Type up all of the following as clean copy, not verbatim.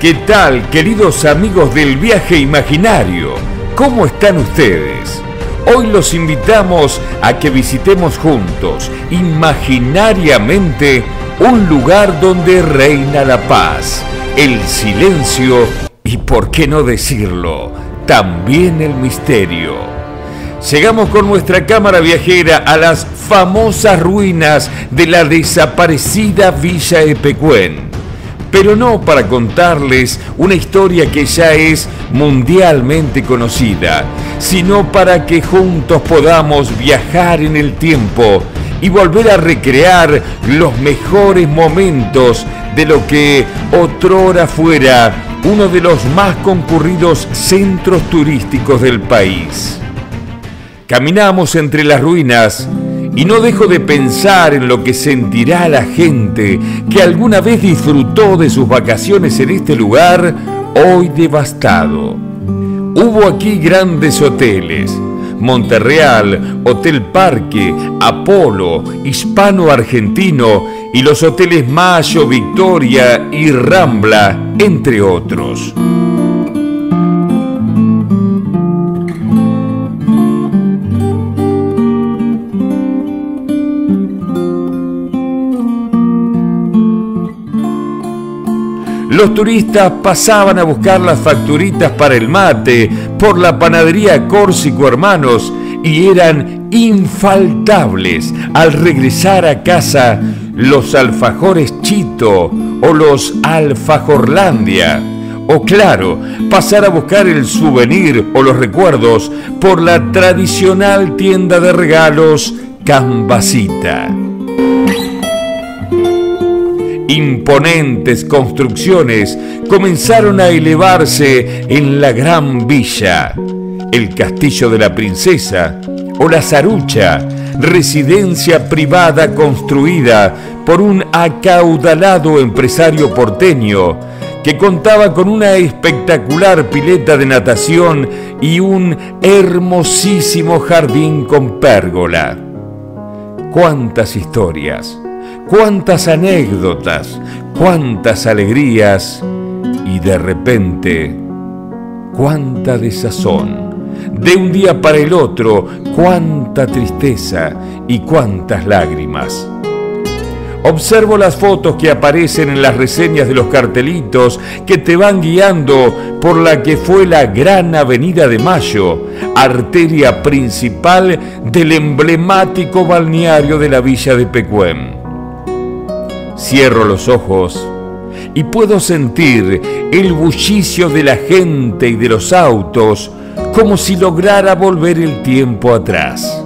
¿Qué tal, queridos amigos del viaje imaginario? ¿Cómo están ustedes? Hoy los invitamos a que visitemos juntos, imaginariamente, un lugar donde reina la paz, el silencio y, por qué no decirlo, también el misterio. Llegamos con nuestra cámara viajera a las famosas ruinas de la desaparecida Villa Epecuén. Pero no para contarles una historia que ya es mundialmente conocida, sino para que juntos podamos viajar en el tiempo y volver a recrear los mejores momentos de lo que otrora fuera uno de los más concurridos centros turísticos del país. Caminamos entre las ruinas y no dejo de pensar en lo que sentirá la gente que alguna vez disfrutó de sus vacaciones en este lugar hoy devastado. Hubo aquí grandes hoteles: Monterreal, Hotel Parque, Apolo, Hispano Argentino y los hoteles Mayo, Victoria y Rambla, entre otros. Los turistas pasaban a buscar las facturitas para el mate por la panadería Córsico Hermanos y eran infaltables al regresar a casa los alfajores Chito o los Alfajorlandia. O claro, pasar a buscar el souvenir o los recuerdos por la tradicional tienda de regalos Cambacita. Imponentes construcciones comenzaron a elevarse en la Gran Villa: el Castillo de la Princesa o la Zarucha, residencia privada construida por un acaudalado empresario porteño que contaba con una espectacular pileta de natación y un hermosísimo jardín con pérgola. ¡Cuántas historias! Cuántas anécdotas, cuántas alegrías y de repente, cuánta desazón. De un día para el otro, cuánta tristeza y cuántas lágrimas. Observo las fotos que aparecen en las reseñas de los cartelitos que te van guiando por la que fue la Gran Avenida de Mayo, arteria principal del emblemático balneario de la Villa de Epecuén. Cierro los ojos y puedo sentir el bullicio de la gente y de los autos como si lograra volver el tiempo atrás.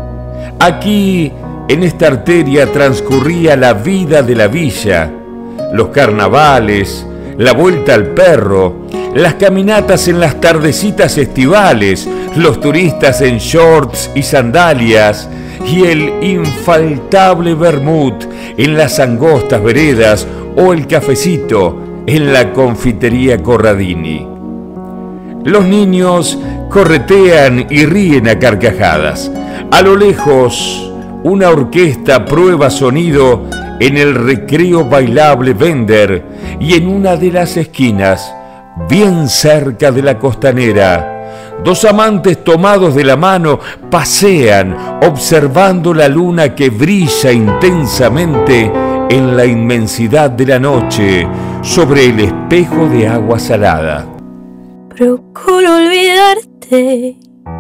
Aquí, en esta arteria, transcurría la vida de la villa, los carnavales, la vuelta al perro, las caminatas en las tardecitas estivales, los turistas en shorts y sandalias, y el infaltable vermut en las angostas veredas o el cafecito en la confitería Corradini. Los niños corretean y ríen a carcajadas. A lo lejos, una orquesta prueba sonido en el recreo bailable Vender y en una de las esquinas, bien cerca de la costanera, dos amantes tomados de la mano pasean observando la luna que brilla intensamente en la inmensidad de la noche sobre el espejo de agua salada. Procuro olvidarte,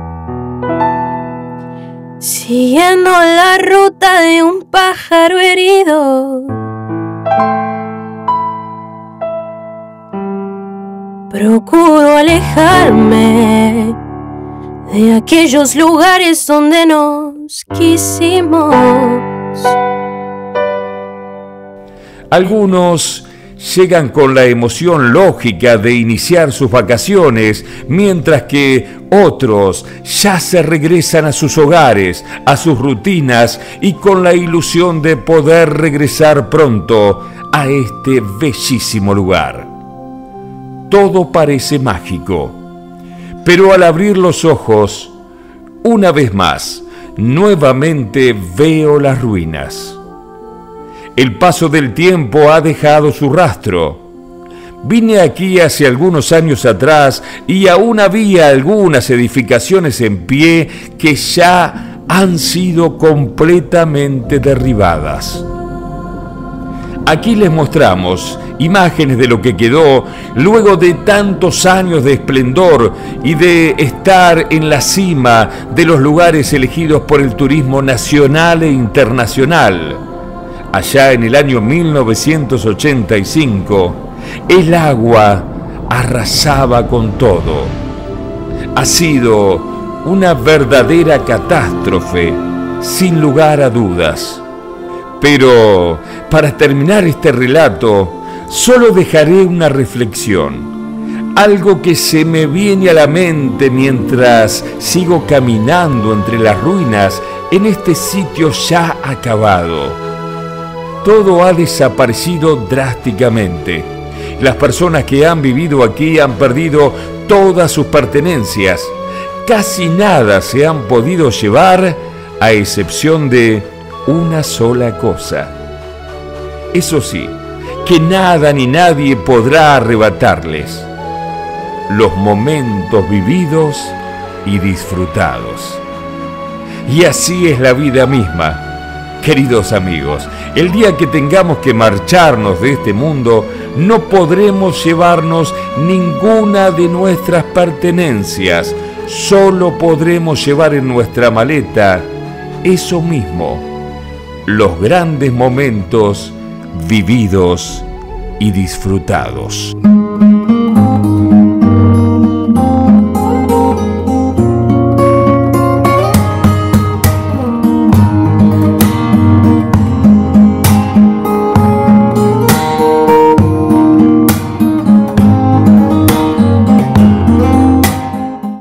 siguiendo la ruta de un pájaro herido. Procuro alejarme de aquellos lugares donde nos quisimos. Algunos llegan con la emoción lógica de iniciar sus vacaciones, mientras que otros ya se regresan a sus hogares, a sus rutinas y con la ilusión de poder regresar pronto a este bellísimo lugar. Todo parece mágico, pero al abrir los ojos, una vez más, nuevamente veo las ruinas. El paso del tiempo ha dejado su rastro. Vine aquí hace algunos años atrás y aún había algunas edificaciones en pie que ya han sido completamente derribadas. Aquí les mostramos imágenes de lo que quedó luego de tantos años de esplendor y de estar en la cima de los lugares elegidos por el turismo nacional e internacional. Allá en el año 1985, el agua arrasaba con todo. Ha sido una verdadera catástrofe, sin lugar a dudas. Pero, para terminar este relato, solo dejaré una reflexión, algo que se me viene a la mente mientras sigo caminando entre las ruinas en este sitio ya acabado. Todo ha desaparecido drásticamente. Las personas que han vivido aquí han perdido todas sus pertenencias. Casi nada se han podido llevar, a excepción de una sola cosa. Eso sí, que nada ni nadie podrá arrebatarles: los momentos vividos y disfrutados. Y así es la vida misma. Queridos amigos, el día que tengamos que marcharnos de este mundo, no podremos llevarnos ninguna de nuestras pertenencias. Solo podremos llevar en nuestra maleta eso mismo: los grandes momentos vividos y disfrutados.